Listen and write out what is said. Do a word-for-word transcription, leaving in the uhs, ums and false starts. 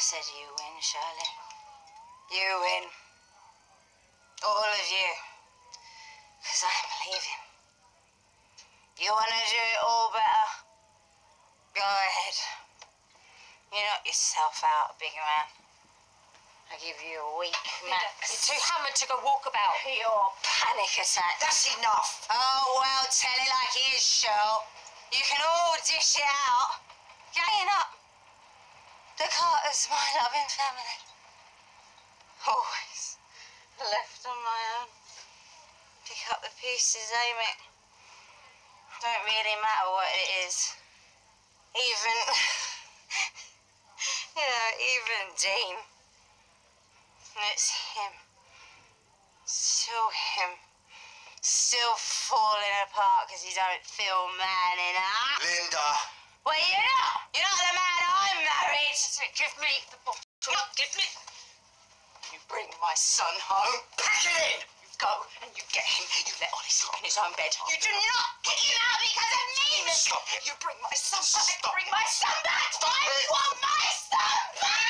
said you win, Shirley. You win. All of you. Because I'm leaving. You want to do it all better? Go ahead. You knock yourself out, big man. I give you a week max. You're too hammered to go walk about. Your panic attack. That's enough. Oh, well, tell it like it is, Cheryl. You can all dish it out. Gaying up. The Carters, my loving family. Always left on my own. Pick up the pieces, aim it. Don't really matter what it is. Even, you know, even Dean. It's him. Still him. Still falling apart because he don't feel man enough. Linda. Well, you're not. You're not the man I'm married. Give me the bottle. Give me. You bring my son home. Pack it in. You go and you get him. You let Ollie sleep in his own bed. You do not kick him out because of me. Stop it. You bring my son back. Stop Bring it. my son back. Stop I it. want my son back.